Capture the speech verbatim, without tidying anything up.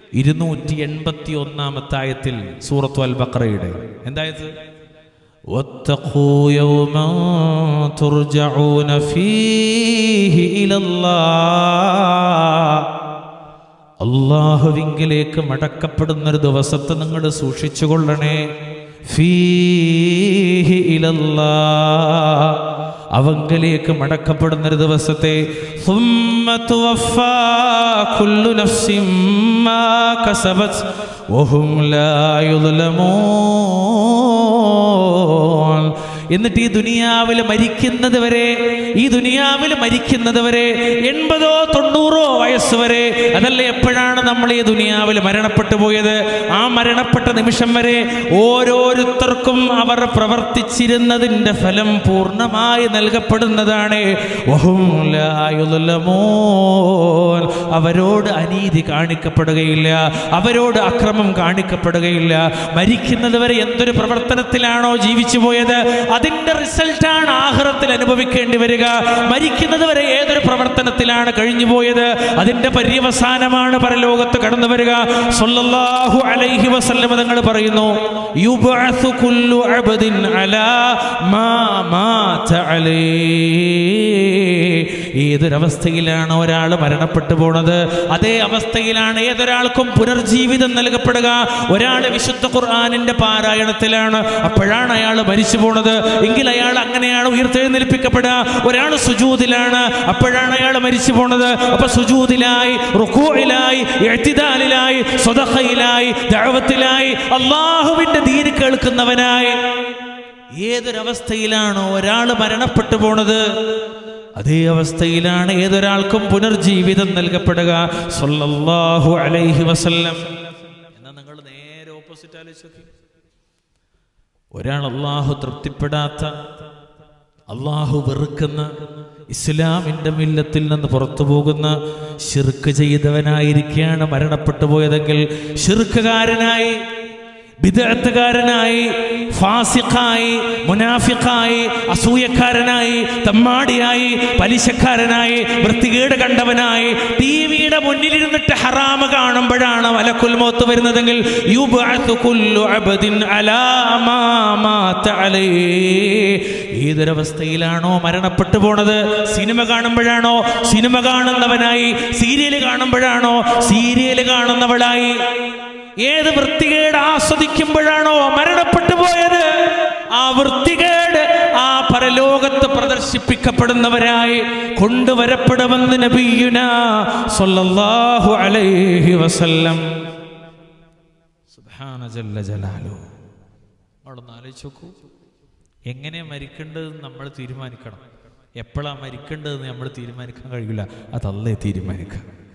ഇരുന്നൂറ്റി എൺപത്തി ഒന്നാമത്തെ ആയത്തിൽ സൂറത്തു അൽ ബഖറയുടെ എന്തായത്? വത്തഖൂ യൗമൻ തുർജഊന ഫീഹി ഇലല്ലാഹ്, അല്ലാഹുവിങ്കിലേക്ക് മടക്കപ്പെടുന്നൊരു ദിവസത്തെ നിങ്ങൾ സൂക്ഷിച്ചുകൊള്ളണേ. ഫീഹി ഇലല്ലാഹ്, അവങ്കിലേക്ക് മടക്കപ്പെടുന്നൊരു ദിവസത്തെ. സുമ്മ തുവഫാ കുല്ലു നഫ്സിൻ മാ കസബത് വഹും ലാ യുദ്ലമൂൻ. എന്നിട്ട് ഈ ദുനിയാവിൽ മരിക്കുന്നത് വരെ ഈ ദുനിയാവിൽ മരിക്കുന്നത് വരെ എൺപതോ തൊണ്ണൂറോ വയസ്സ് വരെ, അതല്ല എപ്പോഴാണ് നമ്മൾ ഈ ദുനിയാവിൽ മരണപ്പെട്ടു പോയത്, ആ മരണപ്പെട്ട നിമിഷം വരെ ഓരോരുത്തർക്കും അവർ പ്രവർത്തിച്ചിരുന്നതിൻ്റെ ഫലം പൂർണ്ണമായി നൽകപ്പെടുന്നതാണ്. വഹും ലാ യുദ്ലമൂൻ, അവരോട് അനീതി കാണിക്കപ്പെടുകയില്ല, അവരോട് അക്രമം കാണിക്കപ്പെടുകയില്ല. മരിക്കുന്നത് വരെ എന്തൊരു പ്രവർത്തനത്തിലാണോ ജീവിച്ചു പോയത്, അതിന്റെ റിസൾട്ടാണ് ആഖിറത്തിൽ അനുഭവിക്കേണ്ടി വരിക. മരിക്കുന്നത് വരെ ഏതൊരു പ്രവർത്തനത്തിലാണ് കഴിഞ്ഞുപോയത്, അതിന്റെ പര്യവസാനമാണ് പരലോകത്ത് കടന്നു വരിക. സ്വല്ലല്ലാഹു അലൈഹി വസല്ലം തങ്ങൾ പറയുന്നു, യുബ്അസു കുല്ലു അബ്ദിൻ അലാ മാ മാത അലൈഹി. ഏതൊരവസ്ഥയിലാണ് ഒരാൾ മരണപ്പെട്ടു പോണത്, അതേ അവസ്ഥയിലാണ് ഏതൊരാൾക്കും പുനർജീവിതം നൽകപ്പെടുക. ഒരാൾ വിശുദ്ധ ഖുർആനിന്റെ പാരായണത്തിലാണ്, അപ്പോഴാണ് അയാൾ മരിച്ചു പോണത്, എങ്കിൽ അയാൾ അങ്ങനെയാണ് ഉയർത്തെഴുന്നേൽപ്പിക്കപ്പെടുക. ഒരാൾ സുജൂദിലാണ്, അപ്പോഴാണ് അയാൾ മരിച്ചു പോണത്. അപ്പൊ സുജൂദിലായി, റുകൂഇലായി, ഇഅ്തിദാലിലായി, സ്വദഖയിലായി, ദഅവത്തിലായി, അല്ലാഹുവിന്റെ ദീൻ കേൾക്കുന്നവനായി ഏതൊരവസ്ഥയിലാണോ ഒരാൾ മരണപ്പെട്ടു പോണത്, അതേ അവസ്ഥയിലാണ് ഏതൊരാൾക്കും പുനർജീവിതം നൽകപ്പെടുക. സ്വല്ലല്ലാഹു അലൈഹി വസല്ലം. എന്നാ നിങ്ങൾ നേരെ ഓപ്പോസിറ്റ് ആലോചിച്ച് നോക്കി. ഒരാൾ അള്ളാഹു തൃപ്തിപ്പെടാത്ത, അള്ളാഹു വെറുക്കുന്ന, ഇസ്ലാമിൻ്റെ മില്ലത്തിൽ നിന്ന് പുറത്തു പോകുന്ന ശിർക്ക് ചെയ്തവനായിരിക്കുകയാണ് മരണപ്പെട്ടു പോയതെങ്കിൽ, ശിർക്കുകാരനായി, ബിദ്അത്തുകാരനായി, ഫാസിഖായി, മുനാഫിഖായി, അസൂയക്കാരനായി, തമ്മാടിയായി, പലിശക്കാരനായി, വൃത്തികേട് കണ്ടവനായി, ടിവിയുടെ മുന്നിലിരുന്നിട്ട് ഹറാമ് കാണുമ്പോഴാണ് മലക്കുൽ മൗത്ത് വരുന്നതെങ്കിൽ, യുബ്അസു കുല്ലു അബ്ദിൻ അലാ മാ മാത അലൈഹി. ഏതൊരവസ്ഥയിലാണോ മരണപ്പെട്ടു പോണത്, സിനിമ കാണുമ്പോഴാണോ സിനിമ കാണുന്നവനായി, സീരിയൽ കാണുമ്പോഴാണോ സീരിയൽ കാണുന്നവളായി, ഏത് വൃത്തികേട് ആസ്വദിക്കുമ്പോഴാണോ മരണപ്പെട്ടു പോയത്, ആ വൃത്തികേട് ആ പരലോകത്ത് പ്രദർശിപ്പിക്കപ്പെടുന്നവരായി കൊണ്ടുവരപ്പെടുമെന്ന് നബിയുനാ സ്വല്ലല്ലാഹു അലൈഹി വസല്ലം. സുബ്ഹാന ജല്ല ജലാലു. അവിടെ ആലോചിച്ച് നോക്കൂ, എങ്ങനെ മരിക്കേണ്ടതെന്ന് നമ്മൾ തീരുമാനിക്കണം. എപ്പോഴാണ് മരിക്കേണ്ടതെന്ന് നമ്മൾ തീരുമാനിക്കാൻ കഴിയില്ല, അത് അല്ലാഹു തീരുമാനിക്കാം.